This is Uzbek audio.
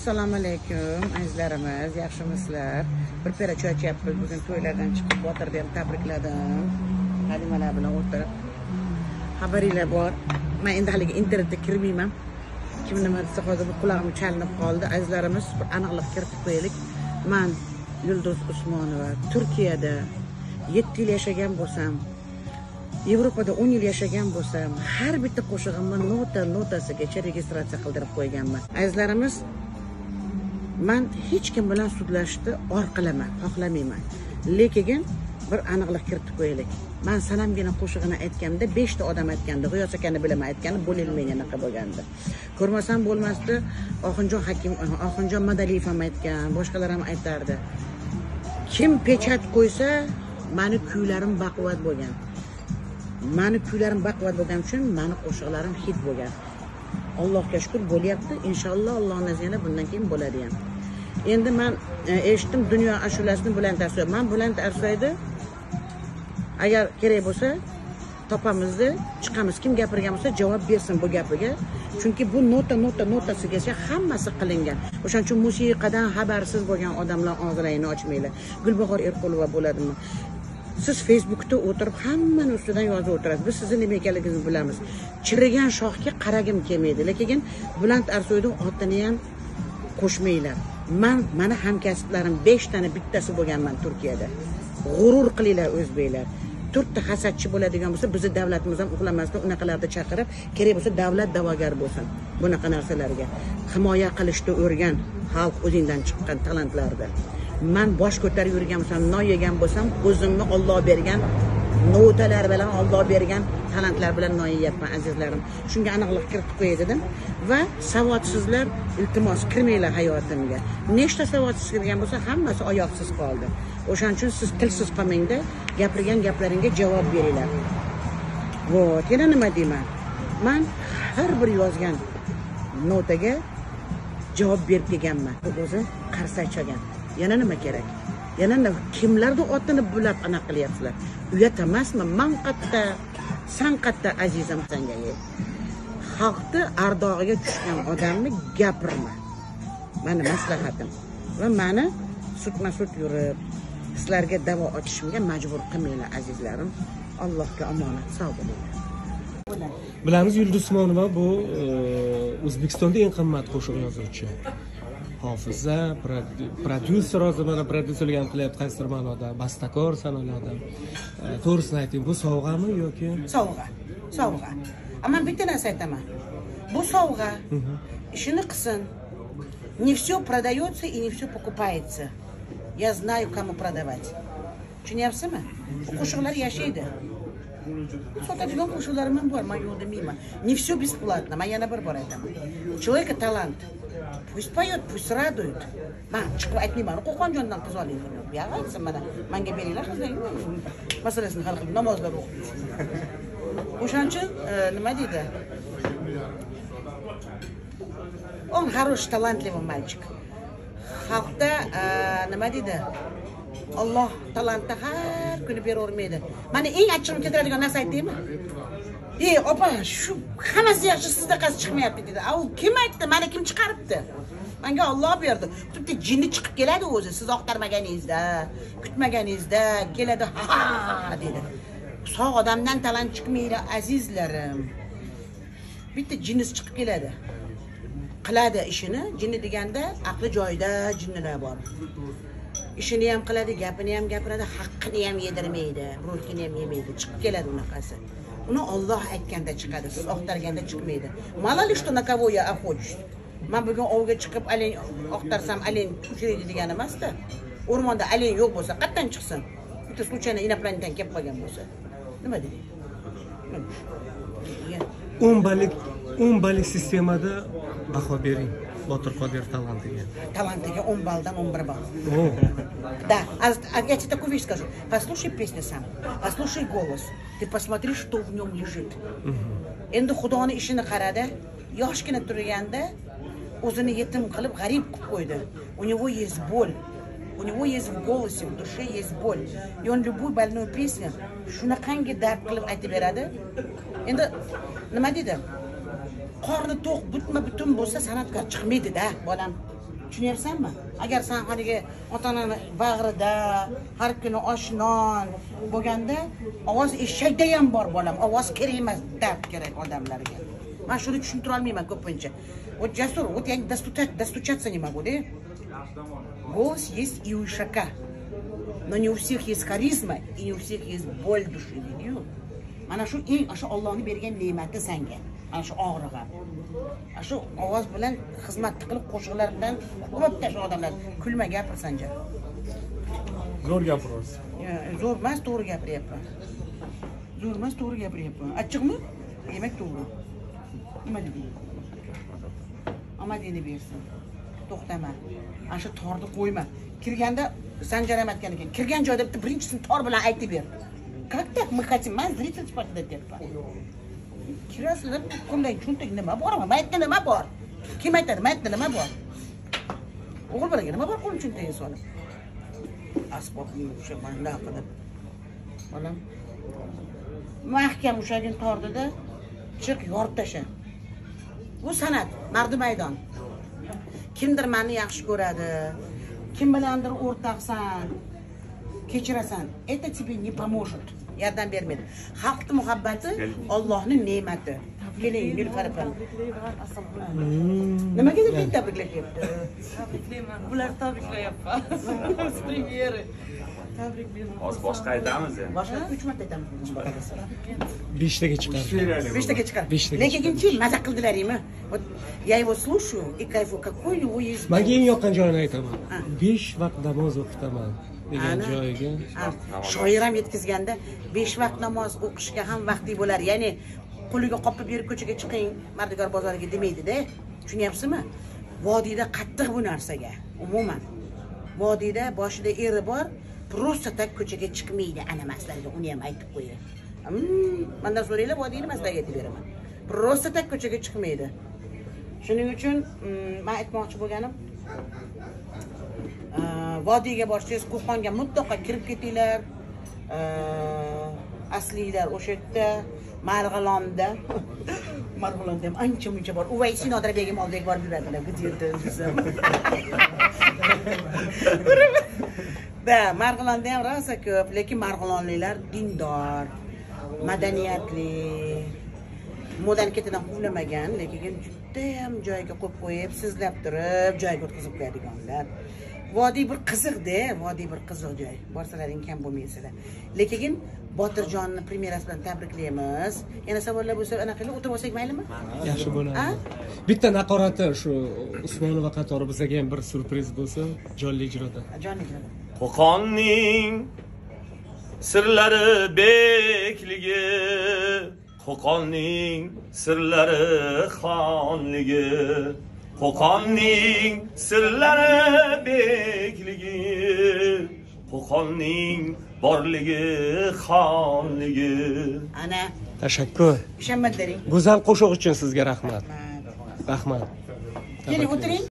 Assalomu alaykum azizlarimiz, yaxshimisizlar? Bir pera choy ichayapmiz. Bugun to'ylardan chiqib Botirni ham tabrikladim. Halimalar bilan o'tirib. Xabaringlar bor. Men endi haliga internetga kirmayman. Kim nima desa hozir bu qulog'im chalinib qoldi. Azizlarimiz, bir aniqlik kiritib qo'yaylik. Men Yulduz Usmonova Turkiyada 7 yil yashagan bo'lsam, Yevropada 10 yil yashagan bo'lsam, har bitta qo'shig'imni notasigacha registratsiya qildirib qo'yganman. Azizlarimiz, men hech kim bilan sudlashishni orqalaman, xohlamayman. Lekin bir aniqlik kiritib qo'yaylik. Men sanamgina qo'shig'ini aytganda 5 ta odam aytganda, G'iyos akani bilaman aytganda bo'lilmaygan anaqa bo'lgandi. Ko'rmasam bo'lmasdi, Oxunjon Madaliyev ham aytgan, boshqalar ham aytardi. Kim pechat qo'ysa, meni kuylarim baquvvat bo'lgan. Meni kuylarim baquvvat bo'lgani uchun meni qo'shiqlarim hit bo'lgan. Allohga shukr bo'lyapti. Inshaalloh Allohning izniga bundan keyin bo'ladi ham. Endi men eshitdim dunyo ashulasini Buland Arsoy. Men Buland Arsoyda agar kerak bo'lsa topamizda, chiqamiz. Kim gapirgan bo'lsa javob bersin bu gapiga. Chunki bu notasigacha hammasi qilingan. O'shaning uchun musiqadan xabarsiz bo'lgan odamlar og'zlarini ochmaylar. Gulbahor Erqulova bo'ladimi? Siz Facebookda o'tirib hammani ustidan yozib o'tirasiz. Biz sizning nima ekanligingizni bilamiz. Chirigan shoxga qaragim kelmaydi. Lekin Buland Arsoyning otini ham qo'shmaylar. Mana hamkasblarim 5 tani bittasi bo'lganman Turkiyada. G'urur qilinglar o'zbeklar. 4 ta hasadchi bo'ladigan bo'lsa, bizni davlatimiz ham uxlamasdan unaqalarda chaqirib, kerak bo'lsa davlat da'vogar bo'lsin. Bunaqa narsalarga himoya qilishni o'rgan xalq o'zingdan chiqqan talantlarda. Men bosh ko'tarib yurgan bo'lsam, non yegan bo'lsam, o'zimni Alloh bergan notalar bilan, Alloh bergan talantlar bilan non yeyapman azizlarim. Shunga aniqlik kiritib qo'yay dedim va savodsizlar iltimos kirmanglar hayotimga. Nechta savodsiz kirgan bo'lsa, hammasi oyoqsiz qoldi. O'shaning uchun siz tilsiz qolmangda, gapirgan gaplaringga javob beringlar. Vot, yana nima deyman? Men har bir yozgan notaga javob berib kelganman. O'zi qarsachagan. Yana nima kerak? Yana kimlarning otini bulab anaqa qilyapsizlar? Uyat emasmi? Men qatta, san qatta azizam senga. Xalqni ardog'iga tushgan odamni gapirma. Meni maslahatim. Va meni sutma-sut yurib, sizlarga da'vo ochishimga majbur qilmanglar azizlarim. Allohga omonat, sog' bo'linglar. Bilamiz Yulduz Usmonova bu O'zbekistonda eng qimmat qo'shiq yozuvchi. Hofiza, prodyuser, hozir mana prodyuserlik ham qilyapti qaysidir ma'noda, bastakor sanaladi. To'g'risini ayting, bu sovg'ami yoki? Sovg'a. Sovg'a. Ammo bitta narsa aytaman. Bu sovg'a. Ishini qilsin. Не все продается и не все покупается. Я знаю, кому продавать. Tushunyapsizmi? Qo'shiqlar yashaydi. Sotadigan qo'shiqlarim ham bor, men yo'q demayman. Не все бесплатно, men yana bir bor aytaman. У человека талант. Pust poyot, pust raduyt. Men chiqib aytmayman, Qo'qonjondan qiz oling. Ya aytsin mana, menga beringlar qizlar. Masalasini hal qilib namozlar o'qiymiz. O'shaning uchun nima deydi? Он хороший, талантливый мальчик. Xalqda nima deydi? Alloh talantni har kuni beravermaydi. Mana eng achchig'im keltiradigan narsa aytdingmi? Opa, shu hammasi yaxshi, sizda qaysi chiqmayapti dedi. Kim aytdi? Mana kim chiqaribdi? Menga Alloh berdi. Bitta jinni chiqib keladi o'zi, siz oqtarmaganingizda, kutmaganingizda keladi, ha dedi. Sog' odamdan talant chiqmaydi azizlarim. Bitta jinnis chiqib keladi. Qiladi ishini, jinni deganda aqli joyida jinnilar bor. Ishini ham qiladi, gapini ham gapiradi, haqqini ham yedirmaydi, ro'tkini ham yemaydi. Chiqib keladi unaqasi. Uni Alloh aytganda chiqadi, siz oqtarganda chiqmaydi. Mало ли что на кого я охочусь. Men bugun ovga chiqib aleng oqtarsam aleng uchraydi degan emas-da. O'rmonda aleng yo'q bo'lsa, qayerdan chiqsin? Bitta случайно inoplantdan kelib qolgan bo'lsa. Nima deydi? 10 ballik sistemada baho bering Botir Qodirov talantiga. Талантиga 10 baldan 11 ball. Да, я тебе такую вещь скажу. Послушай песню сам, послушай голос. Ты посмотри, что в нем лежит. Endi Xudoning ishini qaradi. Yoshgina turganda o'zini yetim qilib g'arib qilib qo'ydi. У него есть боль. У него есть в голосе, в душе есть боль. И он любую больную песню shunaqangi dard qilib aytib beradi. Endi nima dedi? Qorni to'q, butma butun bo'lsa san'atkor chiqmaydi-da, bolam. tushunyapsanmi? Agar sen haligi ota-onani bag'rida har kuni osh non bo'lganda, ovoz eshakda ham bor bolam, ovoz kerak emas, dard kerak odamlarga. Men shuni tushuntira olmayman ko'pincha. Вот Jasur, вот я достучаться не могу, да? Голос есть и у ишака. Но не у всех есть харизма и не у всех есть боль души, видишь? Mana shu eng o'sha Allohning bergan ne'mati senga. Mana shu og'rig'i. Shu ovoz bilan xizmat qilib qo'shiqlar bilan ko'p tasha odamlar kulma gapirsan ja. Zo'r gapirasiz. Zo'r emas, to'g'ri gapiryapman. Zo'r emas, to'g'ri gapiryapman. Achchiqmi? Demak to'g'ri. Nima deydi? Omadingni bersin. To'xtama. Ana shu torni qo'yma. Kirganda Sanjar ham aytgan ekan, kirgan joyda bitta birinchisini tor bilan aytib ber. Как так мы хотим? Men zrитель sifatida deyapman. Kirasizlar, qanday cho'ntak nima bor? Maytda nima bor? Kim aytadi? Maytda nima bor? O'g'il bolaga nima bor qo'l cho'ntagiga solib? Asbobni o'sha mana qilib. Bolam mahkam ushagin tordida chiq yorib tasha. Bu san'at, mardi maydon. Kimdir meni yaxshi ko'radi, kim bilandir o'rtaqsan, kechirasan. Это тебе не поможет. Yordam bermaydi. Xalqning muhabbati Allohning ne'mati. Keling, Nilufar opam. Nimaga deb tabriklayapti? Tabriklayman. Bular tabriklayapman. S premyeri. Tabriklayman. Hozir boshqa aytamiz endi. Boshqa 3 marta aytamiz. 5taga chiqadi. 5taga chiqadi. Lekin-chi maza qildilaringmi? Вот я его слушаю и кайфую, какой у него есть. Menga eng yoqqan joyini aytaman. 5 vaqt namoz o'qitaman degan joyiga. Shoir ham yetkazganda 5 vaqt namoz o'qishga ham vaqti bo'lar. Ya'ni qo'liga qopib berib ko'chaga chiqing, Mardikor bozoriga demaydi-da. Tushunyapsizmi? Vodiyda qattiq bu narsaga. Umuman. Vodiyda boshida eri bor, просто tak ko'chaga chiqmaydi ana maslarga, uni ham aytib qo'yay. Mendan so'raylar, vodiyni maslaga aytib beraman. Просто tak ko'chaga chiqmaydi. Shuning uchun men aytmoqchi bo'lganim, vodiyga borsangiz, Qo'qonga mutlaqo kirib ketinglar. Aslilar o'sha yerda Marg'ilonda. Marg'ilonda ham ancha-muncha bor. Uvaysi Nodira begim oldiga borib yuradilar. G'ijirda desam. Da, Marg'ilonda ham rosa ko'p, lekin marg'ilonliklar dindor, madaniyatli, modan ketidan quvlamagan, lekin juda ham joyiga qo'yib qo'yib, sizlab turib, joyiga o'tkazib qo'yadiganlar. Vodiy bir qiziq-da, vodiy bir qiziq joy. Borsalaring kam bo'lmaysizlar. Lekin Botirjonni premyerasi bilan tabriklaymiz. Yana savollar bo'lsa, anaqa qilib o'tirib olsak maylimi? Yaxshi bo'ladi. Bitta naqorati shu Usmonova qatori bizga ham bir surpriz bo'lsa, jonli ijroda. Jonli ijroda. Qo'qonning sirlari bekligi, Qo'qonning sirlari xonligi, Qo'qonning sirlari bekligi, Qo'qonning borligi xonligi. Ana, Tashakkur. ishonmadlaring. Go'zal qo'shiq uchun sizga rahmat. Rahmat. Keling o'tiring.